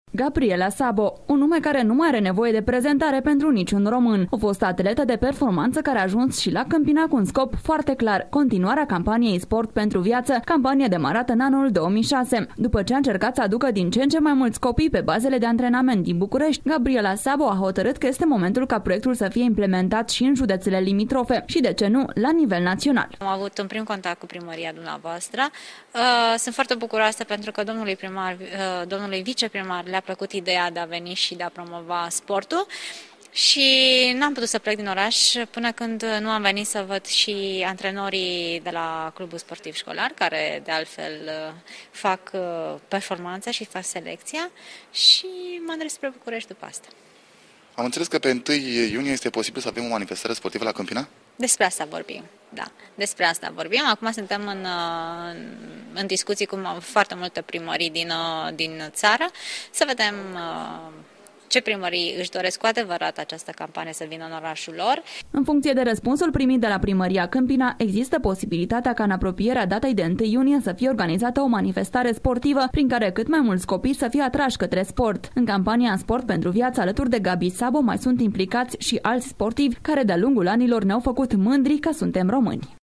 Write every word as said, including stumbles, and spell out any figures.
Gabriela Szabo, un nume care nu mai are nevoie de prezentare pentru niciun român. O fostă atletă de performanță care a ajuns și la Câmpina cu un scop foarte clar, continuarea campaniei Sport pentru Viață, campanie demarată în anul două mii șase. După ce a încercat să aducă din ce în ce mai mulți copii pe bazele de antrenament din București, Gabriela Szabo a hotărât că este momentul ca proiectul să fie implementat și în județele limitrofe și, de ce nu, la nivel național. Am avut un prim contact cu primăria dumneavoastră. Sunt foarte bucuroasă pentru că domnului primar, domnului viceprimar le-a plăcut ideea de a veni și de a promova sportul și n-am putut să plec din oraș până când nu am venit să văd și antrenorii de la Clubul Sportiv Școlar, care de altfel fac performanța și fac selecția, și m-am dus spre București după asta. Am înțeles că pe întâi iunie este posibil să avem o manifestare sportivă la Câmpina? Despre asta vorbim, da. Despre asta vorbim. Acum suntem în, în discuții cu foarte multe primării din, din țară, să vedem ce primării își doresc cu adevărat această campanie să vină în orașul lor. În funcție de răspunsul primit de la primăria Câmpina, există posibilitatea ca în apropierea datei de întâi iunie să fie organizată o manifestare sportivă prin care cât mai mulți copii să fie atrași către sport. În campania Sport pentru Viață, alături de Gabi Szabo, mai sunt implicați și alți sportivi care de-a lungul anilor ne-au făcut mândri că suntem români.